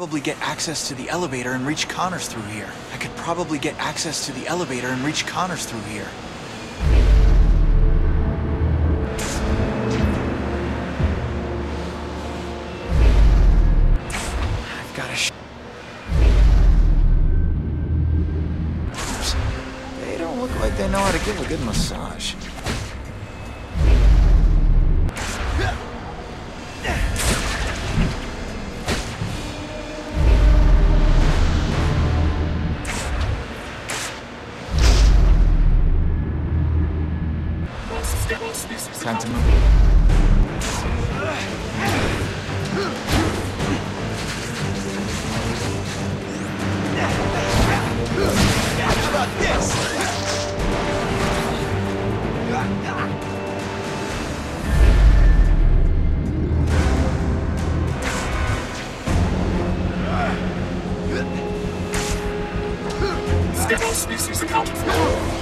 probably get access to the elevator and reach Connors through here. I could probably get access to the elevator and reach Connors through here. I've got a They don't look like they know how to give a good massage. Time to move. How about this? Stable species accounted for.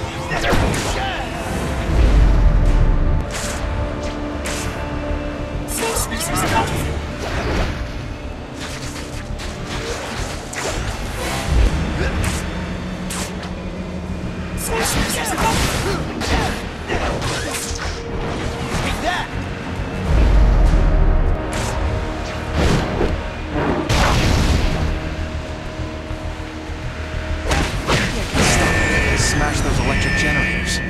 Smash those electric generators.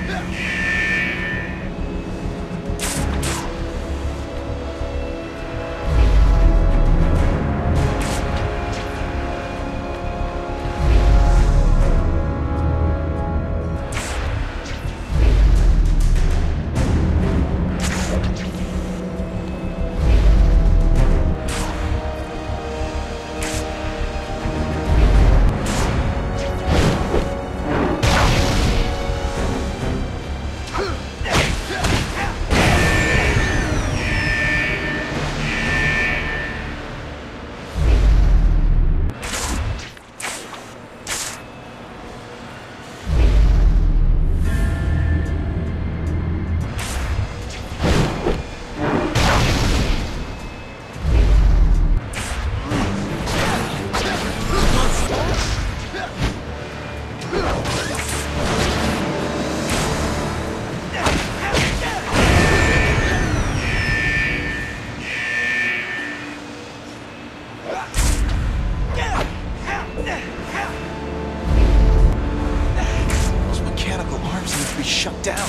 Shut down.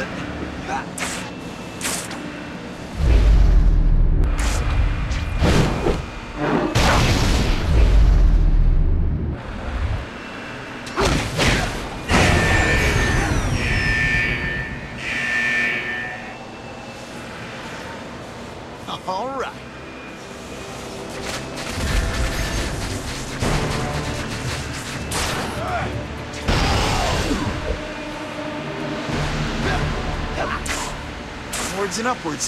All right. Onwards and upwards.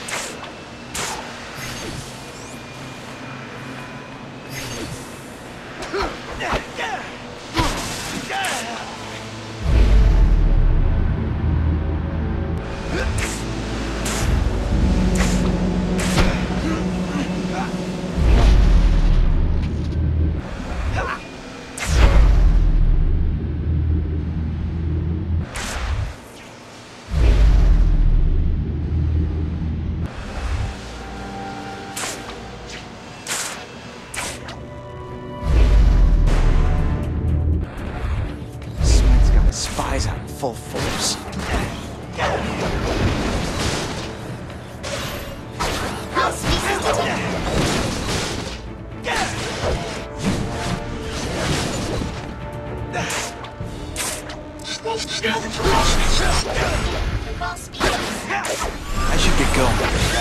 Spies out in full force. I should get going.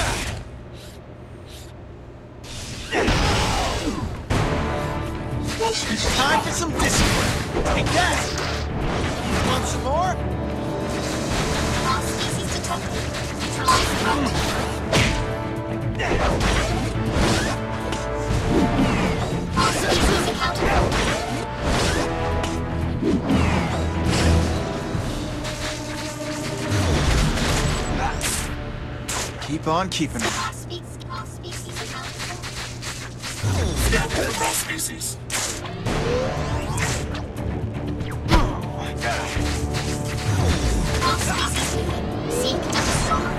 Time for some discipline. Take that! Want some more? All species detected. Neutralize contact. All species accounted. Keep on keeping it. All species accounted. Cross species. Cross species. Seek to destroy.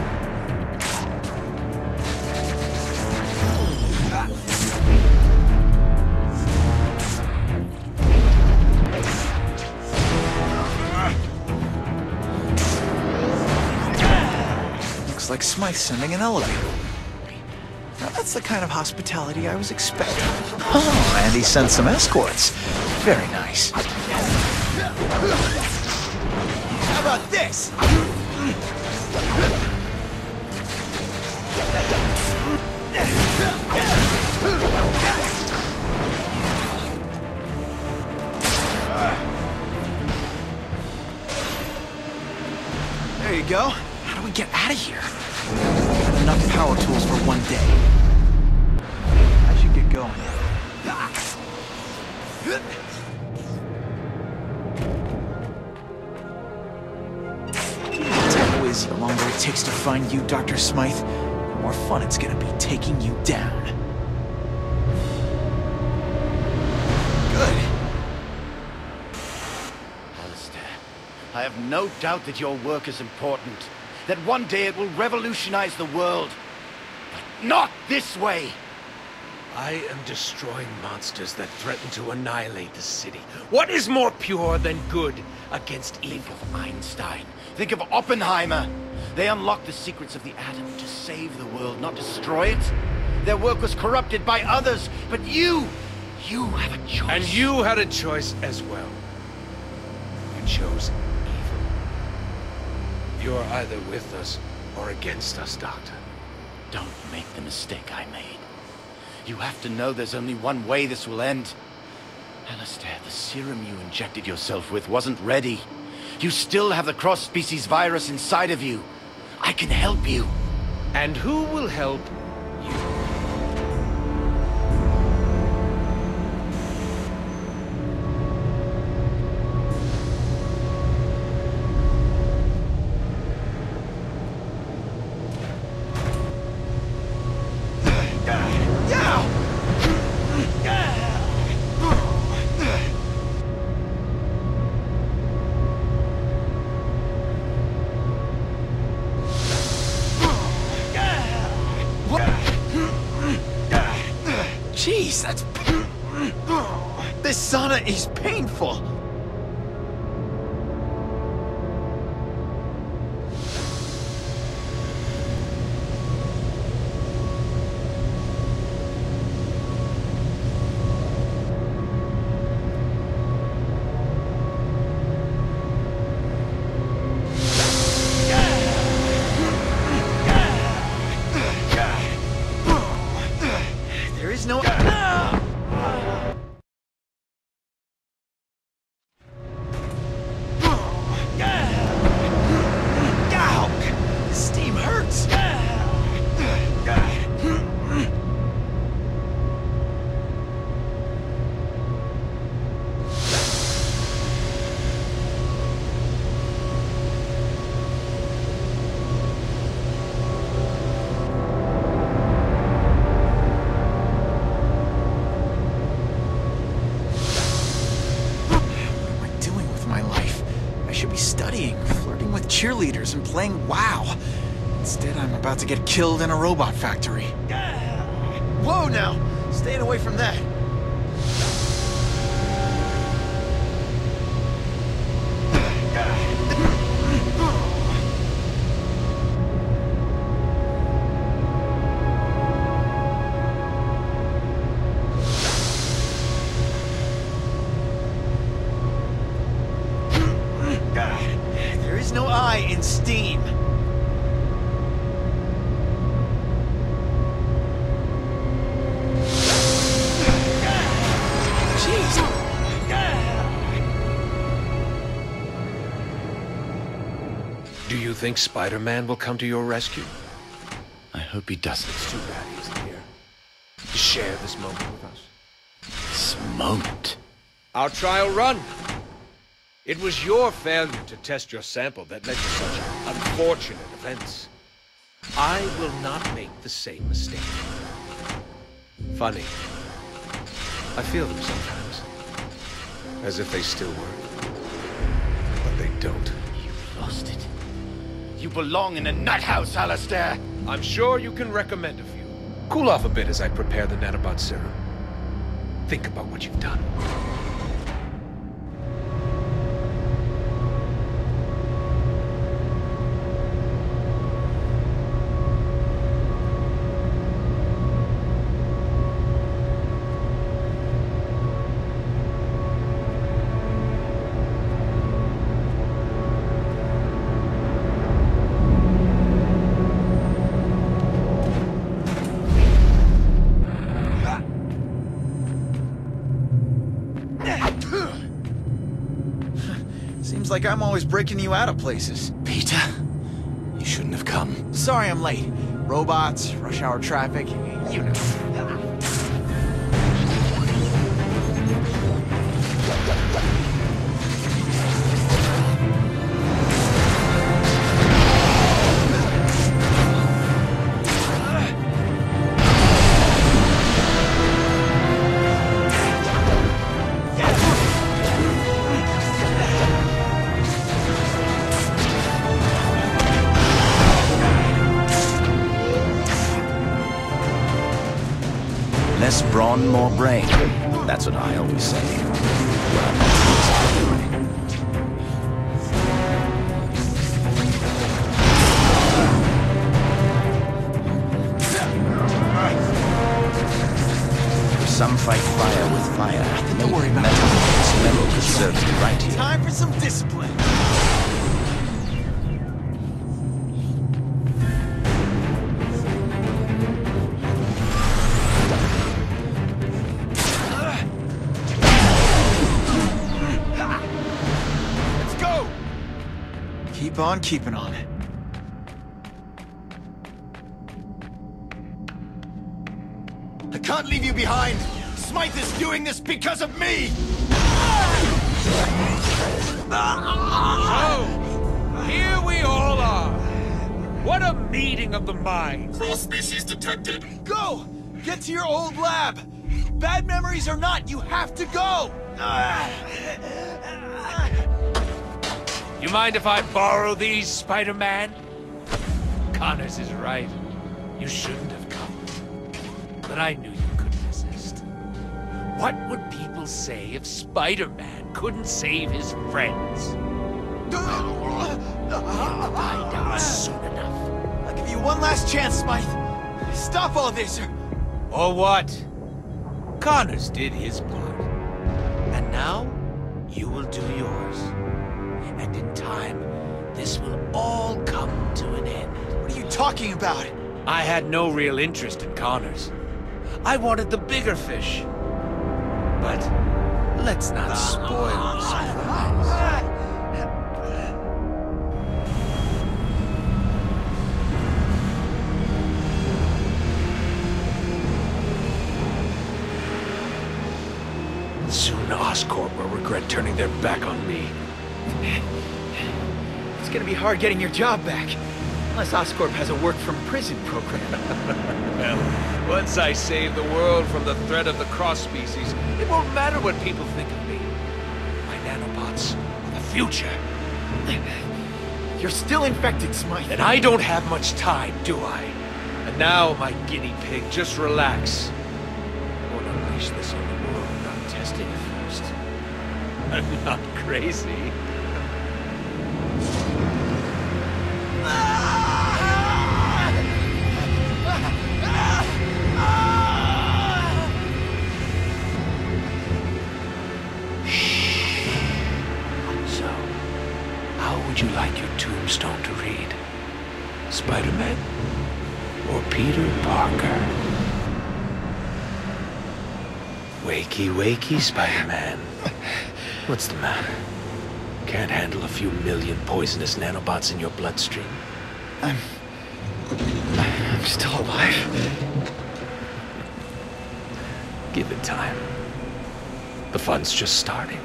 Looks like Smythe's sending an elevator. Now that's the kind of hospitality I was expecting. Oh, and he sent some escorts. Very nice. How about this? There you go. How do we get out of here? Got enough power tools for one day. I should get going. It's always the longer it takes to find you, Dr. Smythe, the more fun it's gonna be taking you down. Good. Alistair, I have no doubt that your work is important, that one day it will revolutionize the world. But not this way! I am destroying monsters that threaten to annihilate the city. What is more pure than good against evil? Think of Einstein. Think of Oppenheimer. They unlocked the secrets of the atom to save the world, not destroy it. Their work was corrupted by others, but you have a choice. And you had a choice as well. You chose evil. You're either with us or against us, Doctor. Don't make the mistake I made. You have to know there's only one way this will end. Alistair, the serum you injected yourself with wasn't ready. You still have the cross-species virus inside of you. I can help you. And who will help you? Jeez, that's... This sauna is painful. There is no... Ow! Steam hurts! Cheerleaders and playing WoW. Instead, I'm about to get killed in a robot factory. Whoa now! Staying away from that. No I in Steam. Jeez. Do you think Spider-Man will come to your rescue? I hope he doesn't. It's too bad he isn't here to share this moment with us. This moment? Our trial run. It was your failure to test your sample that led to such unfortunate events. I will not make the same mistake. Funny, I feel them sometimes. As if they still work. But they don't. You've lost it. You belong in a nut house, Alistair! I'm sure you can recommend a few. Cool off a bit as I prepare the nanobot serum. Think about what you've done. Seems like I'm always breaking you out of places. Peter, you shouldn't have come. Sorry I'm late. Robots, rush hour traffic, you know. Less brawn, more brain. That's what I always say. Some fight fire with fire. Don't worry about metal. It's metal that serves you right here. Time for some discipline. Keep on keeping on it. I can't leave you behind! Smythe is doing this because of me! So, here we all are. What a meeting of the minds. Cross-species detected. Go! Get to your old lab! Bad memories or not, you have to go! You mind if I borrow these, Spider-Man? Connors is right. You shouldn't have come. But I knew you couldn't resist. What would people say if Spider-Man couldn't save his friends? Find out soon enough. I'll give you one last chance, Smythe. Stop all this, Or what? Connors did his part. And now, you will do yours. And in time, this will all come to an end. What are you talking about? I had no real interest in Connors. I wanted the bigger fish. But let's not spoil the surprise. Soon Oscorp will regret turning their back on me. It's gonna be hard getting your job back. Unless Oscorp has a work-from-prison program. Well, once I save the world from the threat of the cross-species, it won't matter what people think of me. My nanobots are the future. You're still infected, Smythe. And I don't have much time, do I? And now, my guinea pig, just relax. I won't unleash this on the world without testing it first. I'm not crazy. So, how would you like your tombstone to read? Spider-Man or Peter Parker? Wakey, wakey, Spider-Man. What's the matter? Can't handle a few million poisonous nanobots in your bloodstream? I'm still alive. Give it time. The fun's just starting.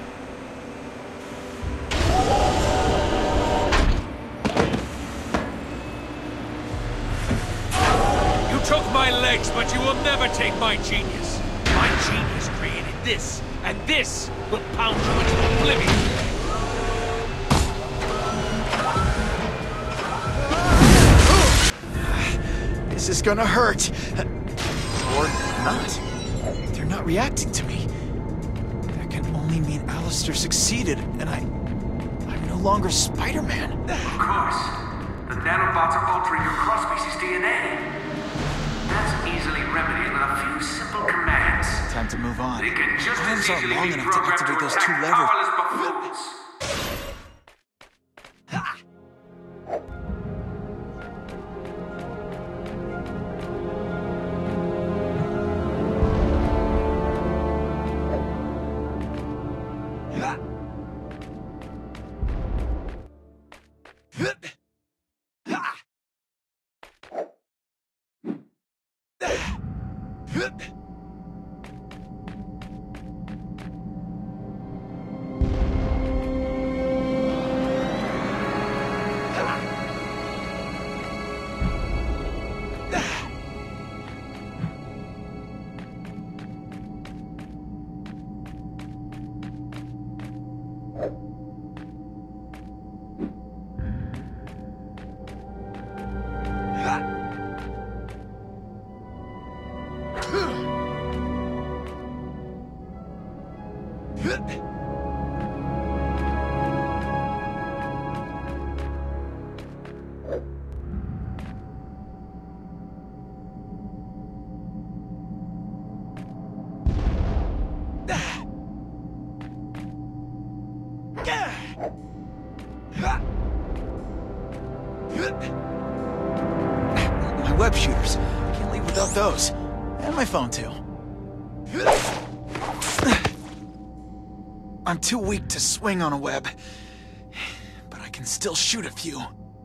You took my legs, but you will never take my genius. My genius created this, and this will pound you into oblivion. This is gonna hurt. Or not. They're not reacting to me. That can only mean Alistair succeeded, and I'm no longer Spider-Man. Of course. The nanobots are altering your cross-species DNA. That's easily remedied with a few simple commands. Time to move on. They can just Arms as aren't easily long be enough to programmed activate to those two attack levers. powerless buffoons. My web shooters. Can't leave without those. And my phone, too. I'm too weak to swing on a web. But I can still shoot a few.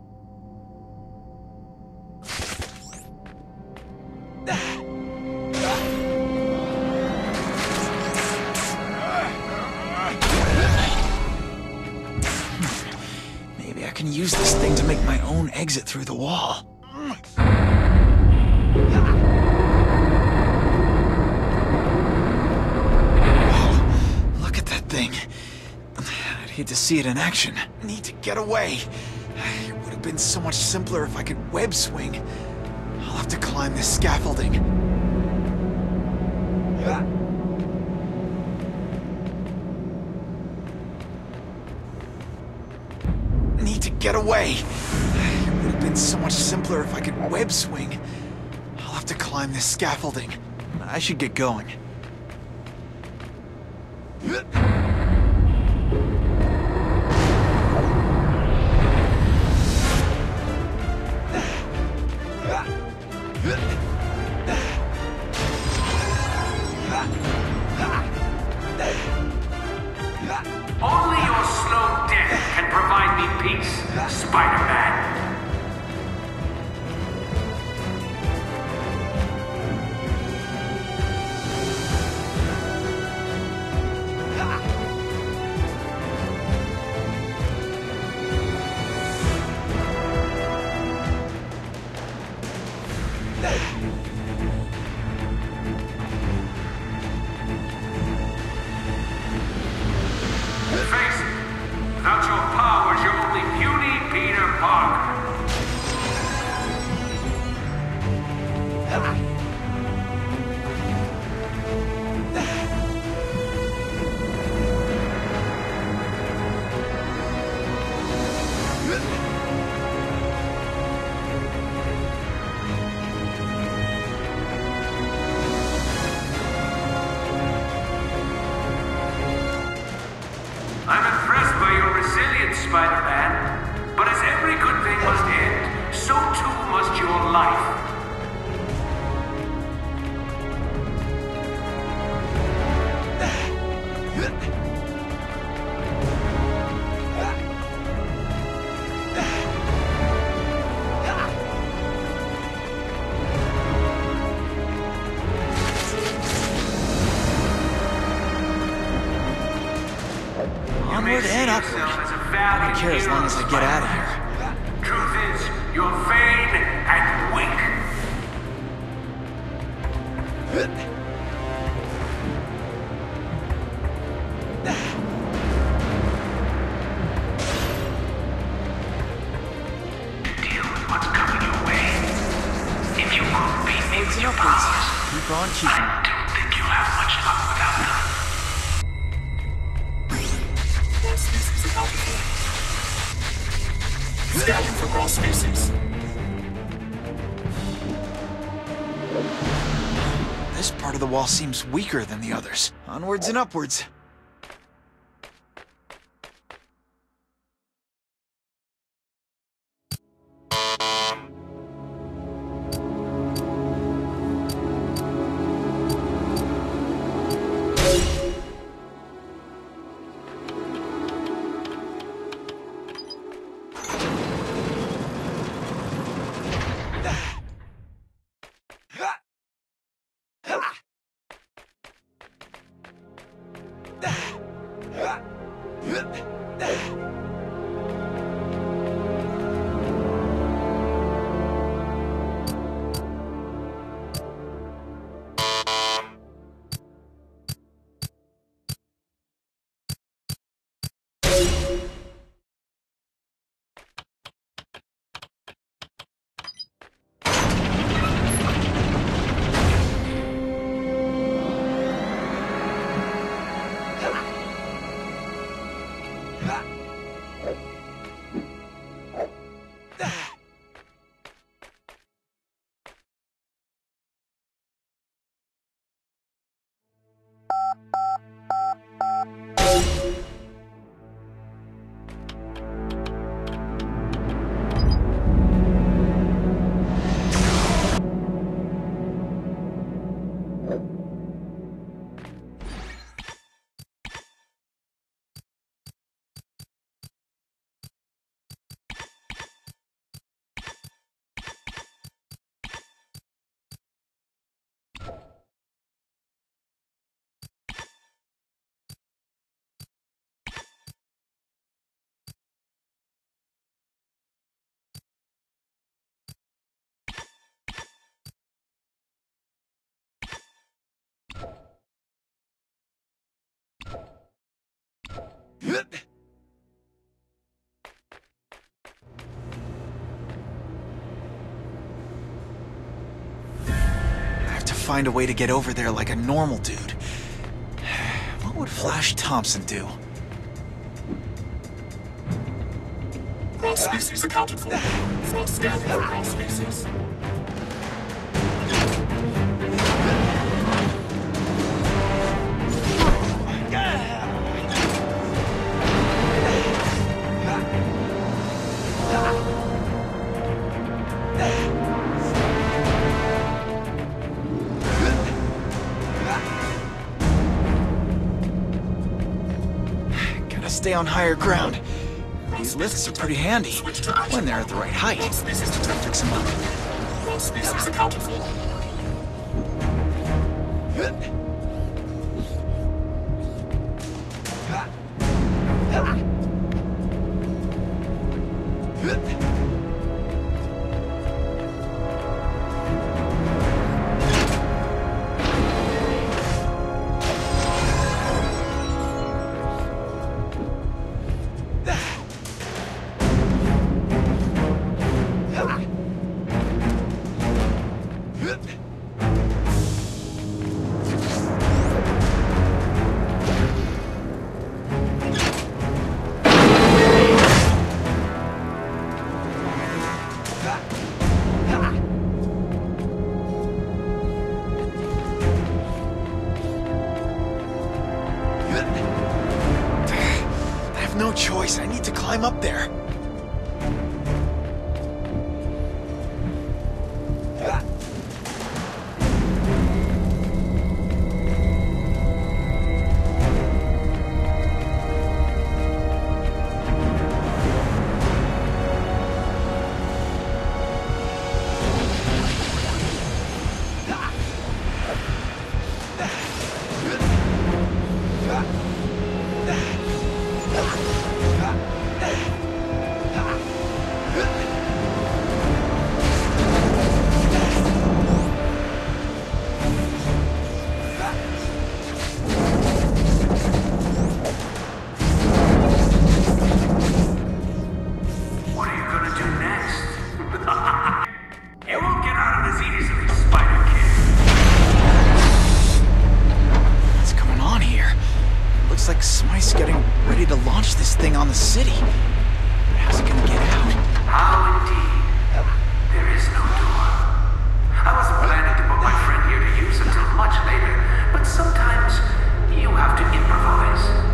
Maybe I can use this thing to make my own exit through the wall. I'd hate to see it in action. Need to get away. It would have been so much simpler if I could web swing. I'll have to climb this scaffolding. Need to get away. It would have been so much simpler if I could web swing. I'll have to climb this scaffolding. I should get going. Only your slow death can provide me peace, Spider-Man. Face it, without your powers, you're only puny Peter Parker. I'm impressed by your resilience, Spider-Man. But as every good thing must end, so too must your life. Onward and upward. I don't care as long as I get out of here. Truth is, you're vain and weak. on keeping on. I don't think you'll have much luck without them. All species accounted for. Scanning for cross species. This part of the wall seems weaker than the others. Onwards and upwards. I have to find a way to get over there like a normal dude. What would Flash Thompson do? Cross species accounted for. Front scanning for cross species. Gotta stay on higher ground. These lifts are pretty handy when they're at the right height. Fix them up. Cross species accounted for. No choice. I need to climb up there. Smythe's getting ready to launch this thing on the city. But how's it gonna get out? How indeed. There is no door. I wasn't planning to put my friend here to use until much later, but sometimes you have to improvise.